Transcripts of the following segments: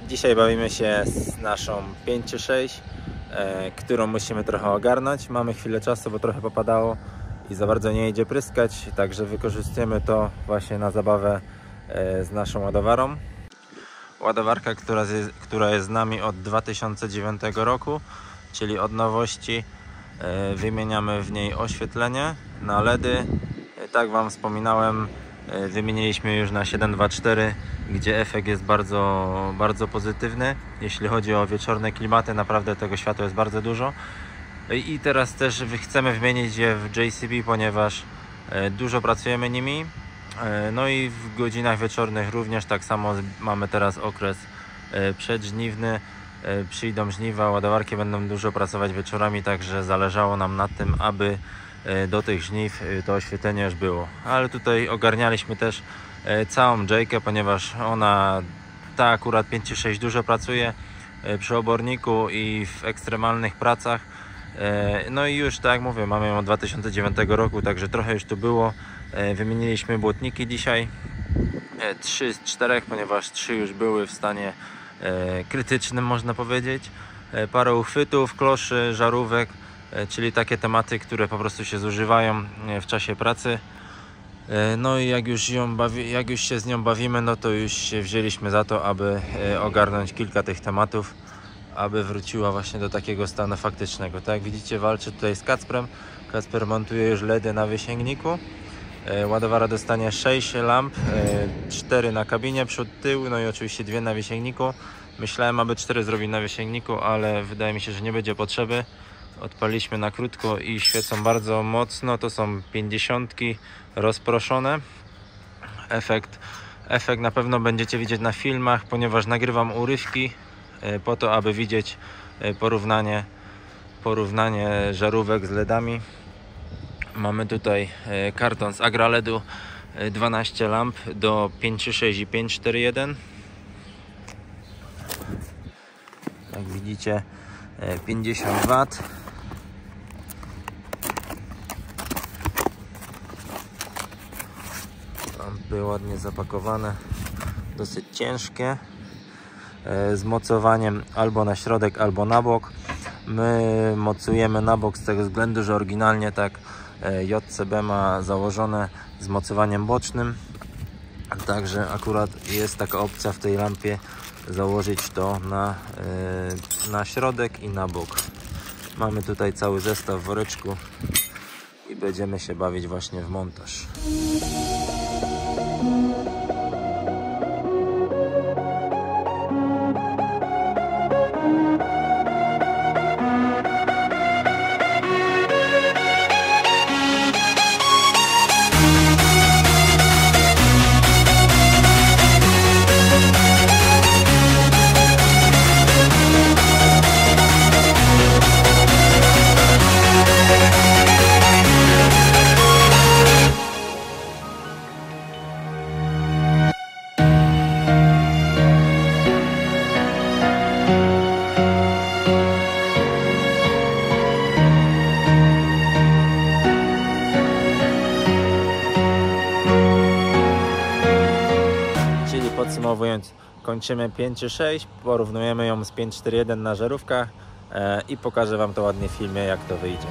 Dzisiaj bawimy się z naszą 5-6, którą musimy trochę ogarnąć. Mamy chwilę czasu, bo trochę popadało i za bardzo nie idzie pryskać, także wykorzystujemy to właśnie na zabawę z naszą ładowarą. Ładowarka, która jest z nami od 2009 roku, czyli od nowości. Wymieniamy w niej oświetlenie na LEDy. Tak Wam wspominałem, wymieniliśmy już na 724, gdzie efekt jest bardzo pozytywny. Jeśli chodzi o wieczorne klimaty, naprawdę tego światła jest bardzo dużo. I teraz też chcemy wymienić je w JCB, ponieważ dużo pracujemy nimi. No i w godzinach wieczornych również tak samo mamy teraz okres przedżniwny. Przyjdą żniwa, ładowarki będą dużo pracować wieczorami, także zależało nam na tym, aby do tych żniw to oświetlenie już było. Ale tutaj ogarnialiśmy też całą J-kę, ponieważ ta akurat 5.6 dużo pracuje przy oborniku i w ekstremalnych pracach. No i już tak jak mówię, mamy ją od 2009 roku, także trochę już tu było. Wymieniliśmy błotniki dzisiaj, 3 z 4, ponieważ 3 już były w stanie krytycznym, można powiedzieć. Parę uchwytów, kloszy, żarówek, czyli takie tematy, które po prostu się zużywają w czasie pracy. No i jak już się z nią bawimy, no to już się wzięliśmy za to, aby ogarnąć kilka tych tematów, aby wróciła właśnie do takiego stanu faktycznego. Tak jak widzicie, walczę tutaj z Kacprem. Kacper montuje już LEDy na wysięgniku. Ładowara dostanie 6 lamp, 4 na kabinie, przód, tył, no i oczywiście 2 na wysięgniku. Myślałem, aby 4 zrobić na wysięgniku, ale wydaje mi się, że nie będzie potrzeby. Odpaliśmy na krótko i świecą bardzo mocno. To są 50 rozproszone. Efekt na pewno będziecie widzieć na filmach, ponieważ nagrywam urywki po to, aby widzieć porównanie żarówek z LEDami. Mamy tutaj karton z AgraLEDu, 12 lamp do 5.6 i 5.4.1. Jak widzicie, 50 W. Lampy ładnie zapakowane, dosyć ciężkie, z mocowaniem albo na środek, albo na bok. My mocujemy na bok z tego względu, że oryginalnie tak JCB ma założone z mocowaniem bocznym, także akurat jest taka opcja w tej lampie założyć to na środek i na bok. Mamy tutaj cały zestaw w woreczku i będziemy się bawić właśnie w montaż. Podsumowując, kończymy 5.6, porównujemy ją z 5.4.1 na żarówkach i pokażę Wam to ładnie w filmie, jak to wyjdzie.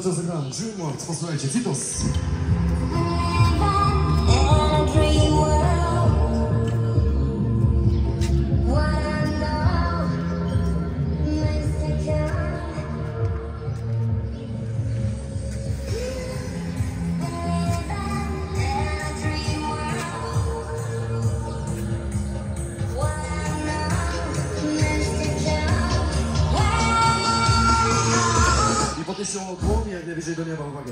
co zagrałem Dreamworks, posłuchajcie, Citos. Podnieście dłoń, jak najwyżej do nieba, uwaga.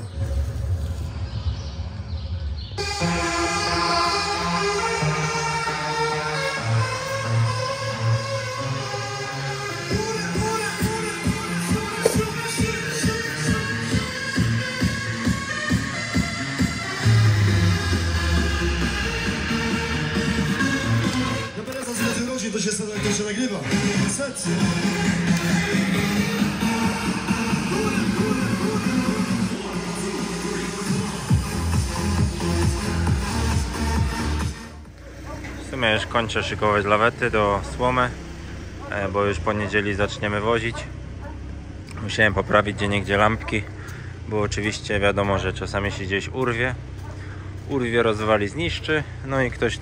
No teraz za rośnie, to się nagrywa. Serce. W sumie już kończę szykować lawety do słomy, bo już po niedzieli zaczniemy wozić. Musiałem poprawić gdzieniegdzie lampki, bo oczywiście wiadomo, że czasami się gdzieś urwie, rozwali, zniszczy, no i ktoś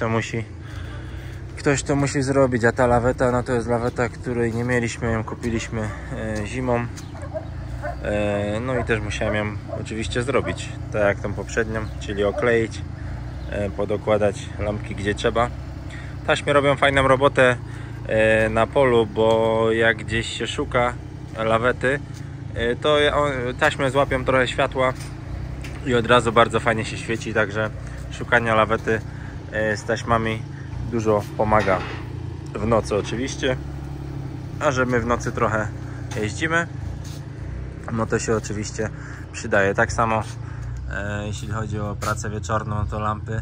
to musi zrobić, a ta laweta, no to jest laweta, której nie mieliśmy, ją kupiliśmy zimą, no i też musiałem ją oczywiście zrobić, tak jak tą poprzednią, czyli okleić, podokładać lampki gdzie trzeba. Taśmy robią fajną robotę na polu, bo jak gdzieś się szuka lawety, to taśmy złapią trochę światła i od razu bardzo fajnie się świeci, także szukanie lawety z taśmami dużo pomaga w nocy oczywiście, a że my w nocy trochę jeździmy, no to się oczywiście przydaje. Tak samo jeśli chodzi o pracę wieczorną, to lampy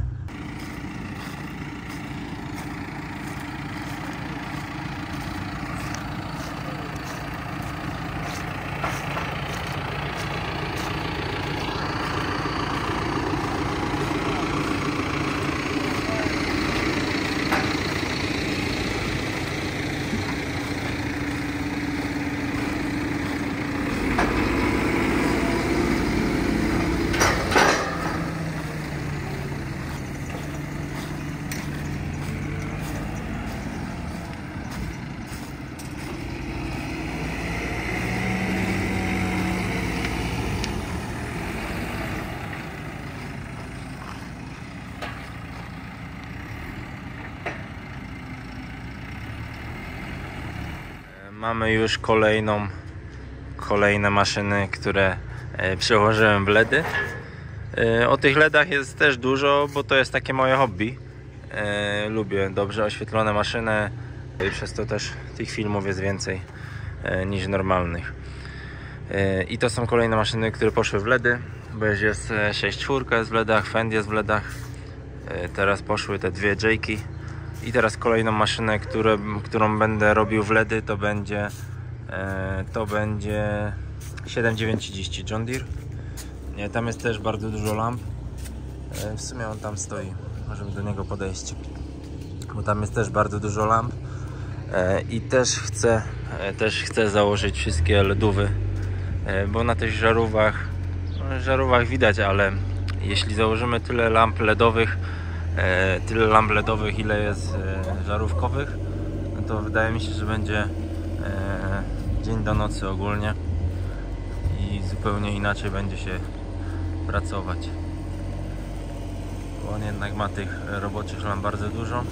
mamy już kolejne maszyny, które przełożyłem w LEDy. O tych LEDach jest też dużo, bo to jest takie moje hobby. Lubię dobrze oświetlone maszyny i przez to też tych filmów jest więcej niż normalnych. I to są kolejne maszyny, które poszły w LEDy, bo już jest 6.4 jest w LEDach, Fend jest w LEDach. Teraz poszły te dwie J-ki. I teraz kolejną maszynę, którą będę robił w LEDy, to będzie 7930 John Deere. Tam jest też bardzo dużo lamp. W sumie on tam stoi, możemy do niego podejść, bo tam jest też bardzo dużo lamp. I też chcę założyć wszystkie LEDówy, bo na tych żarówkach widać, ale jeśli założymy tyle lamp LEDowych, ile jest żarówkowych, no to wydaje mi się, że będzie dzień do nocy ogólnie i zupełnie inaczej będzie się pracować, bo on jednak ma tych roboczych lamp bardzo dużo.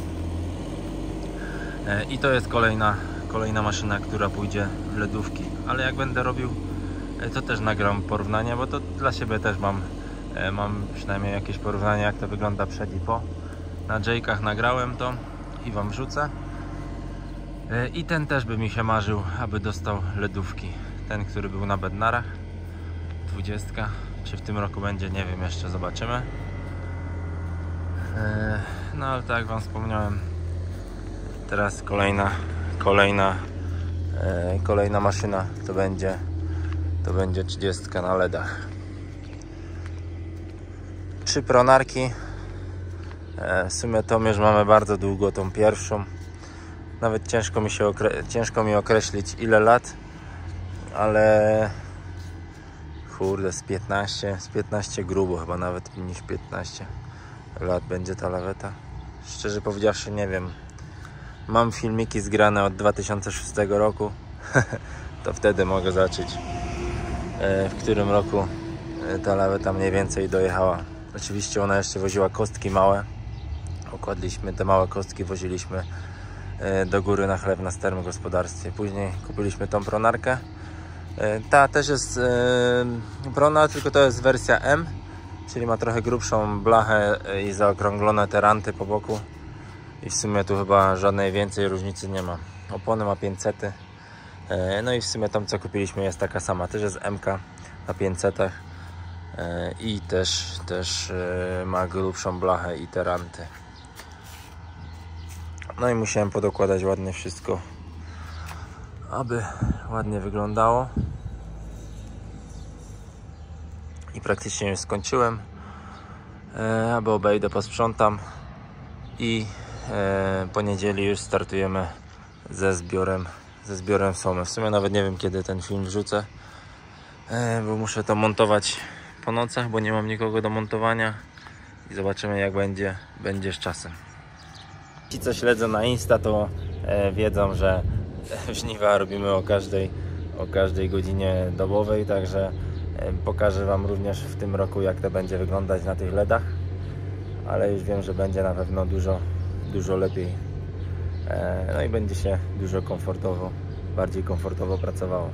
I to jest kolejna maszyna, która pójdzie w LEDówki, ale jak będę robił, to też nagram porównanie, bo to dla siebie też mam przynajmniej jakieś porównanie, jak to wygląda przed i po. Na J-kach nagrałem to i wam wrzucę. I ten też by mi się marzył, aby dostał LEDówki. Ten, który był na Bednarach, 20. Czy w tym roku będzie, nie wiem, jeszcze zobaczymy. No ale tak jak wam wspomniałem, teraz kolejna maszyna to będzie 30 na LEDach. 3 pronarki. W sumie tą już mamy bardzo długo, tą pierwszą. Nawet ciężko mi określić ile lat, ale kurde, z 15 grubo, chyba nawet niż 15 lat będzie ta laweta. Szczerze powiedziawszy nie wiem. Mam filmiki zgrane od 2006 roku. To wtedy mogę zobaczyć, w którym roku ta laweta mniej więcej dojechała. Oczywiście ona jeszcze woziła kostki małe. Układliśmy te małe kostki, woziliśmy do góry na chleb na starym gospodarstwie. Później kupiliśmy tą pronarkę. Ta też jest pronar, tylko to jest wersja M, czyli ma trochę grubszą blachę i zaokrąglone te ranty po boku. I w sumie tu chyba żadnej więcej różnicy nie ma. Opony ma 500. No i w sumie tam co kupiliśmy jest taka sama. Też jest MK na 500 i też ma grubszą blachę i te ranty. No i musiałem podokładać ładnie wszystko, aby ładnie wyglądało. I praktycznie już skończyłem. Aby obejdę, posprzątam i po niedzieli już startujemy ze zbiorem somy. W sumie nawet nie wiem, kiedy ten film wrzucę, bo muszę to montować po nocach, bo nie mam nikogo do montowania i zobaczymy, jak będzie z czasem. Ci, co śledzą na Insta, to wiedzą, że żniwa robimy o każdej godzinie dobowej, także pokażę Wam również w tym roku, jak to będzie wyglądać na tych LEDach, ale już wiem, że będzie na pewno dużo lepiej. No i będzie się bardziej komfortowo pracowało.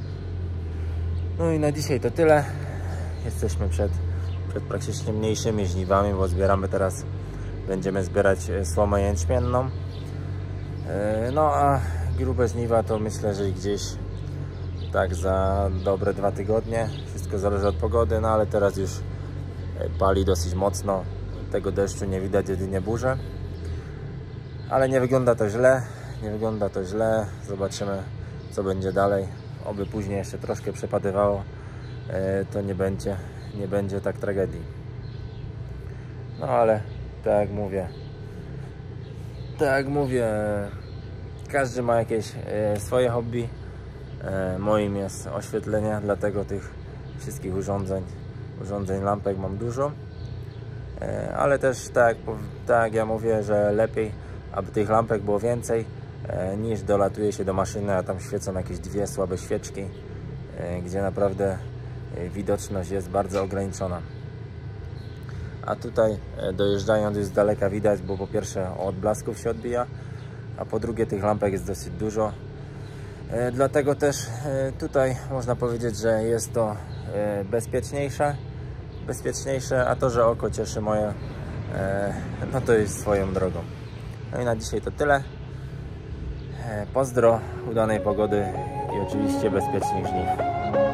No i na dzisiaj to tyle. Jesteśmy przed praktycznie mniejszymi żniwami, bo będziemy zbierać słomę jęczmienną. No a grube żniwa to myślę, że gdzieś tak za dobre 2 tygodnie. Wszystko zależy od pogody, no ale teraz już pali dosyć mocno. Tego deszczu nie widać, jedynie burze. Ale nie wygląda to źle. Zobaczymy, co będzie dalej. Oby później jeszcze troszkę przepadywało, to nie będzie tak tragedii. No ale tak jak mówię, każdy ma jakieś swoje hobby. Moim jest oświetlenie, dlatego tych wszystkich urządzeń, lampek mam dużo. Ale też tak jak ja mówię, że lepiej, aby tych lampek było więcej, niż dolatuje się do maszyny, a tam świecą jakieś 2 słabe świeczki, gdzie naprawdę widoczność jest bardzo ograniczona. A tutaj dojeżdżając już z daleka widać, bo po pierwsze od blasków się odbija, a po drugie tych lampek jest dosyć dużo. Dlatego też tutaj można powiedzieć, że jest to bezpieczniejsze, a to, że oko cieszy moje, no to jest swoją drogą. No i na dzisiaj to tyle. Pozdro, udanej pogody i oczywiście bezpiecznych żniw.